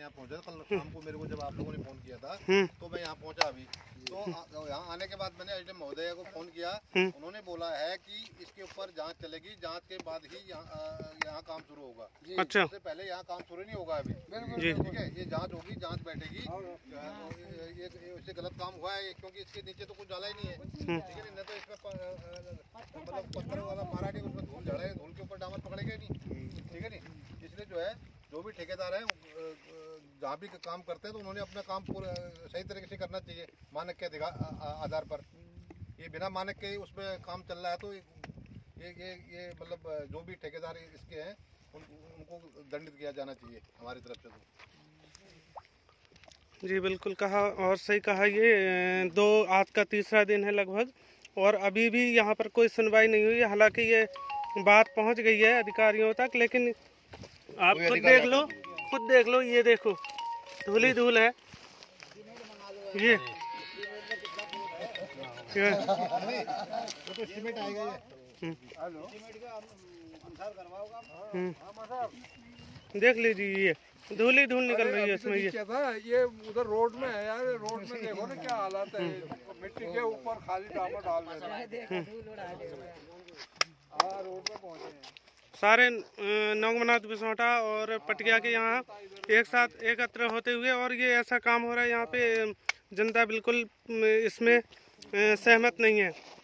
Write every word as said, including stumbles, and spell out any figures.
यहाँ पहुँचा कल शाम को, मेरे को जब आप लोगों ने फोन किया था तो मैं यहाँ पहुँचा अभी। तो यहाँ आने के बाद मैंने एसडीएम महोदय को फोन किया, उन्होंने बोला है कि इसके ऊपर जांच चलेगी, जांच के बाद ही यहाँ काम शुरू होगा। अच्छा, उससे पहले यहाँ काम शुरू नहीं होगा अभी। ठीक है, ये जांच होगी, जांच बैठेगी। ये इससे गलत काम हुआ है क्योंकि इसके नीचे तो कुछ डाला ही नहीं है। ठीक है, नहीं तो इसमें मतलब पत्थर वाला मारा नहीं, उसमें धूल झड़ा है, धूल के ऊपर डामर पकड़ेगा ही नहीं। ठीक है नहीं, इसलिए जो है जो भी ठेकेदार है जहाँ भी काम करते हैं तो उन्होंने अपना काम पूरा सही तरीके से करना चाहिए मानक के आधार पर। ये बिना मानक के उसमें काम चल रहा है तो ये ये ये मतलब जो भी ठेकेदार इसके हैं उन, उनको दंडित किया जाना चाहिए हमारी तरफ से। तो जी बिल्कुल कहा और सही कहा। ये दो आज का तीसरा दिन है लगभग और अभी भी यहाँ पर कोई सुनवाई नहीं हुई। हालांकि ये बात पहुँच गई है अधिकारियों तक, लेकिन आप खुद देख लो, खुद देख लो, ये देखो धूल ही धूल है। ये सीमेंट आएगा, देख लीजिए ये धूल ही धूल निकल रही है इसमें। ये क्या था, ये उधर रोड में है यार, रोड में देखो ना क्या हालत है, मिट्टी के ऊपर खाली डामर डाल रहे हैं। हाँ, रोड में पहुंचे हैं सारे नौगमनाथ बिसौटा और पटिया के यहाँ एक साथ एकत्र होते हुए, और ये ऐसा काम हो रहा है यहाँ पे जनता बिल्कुल इसमें सहमत नहीं है।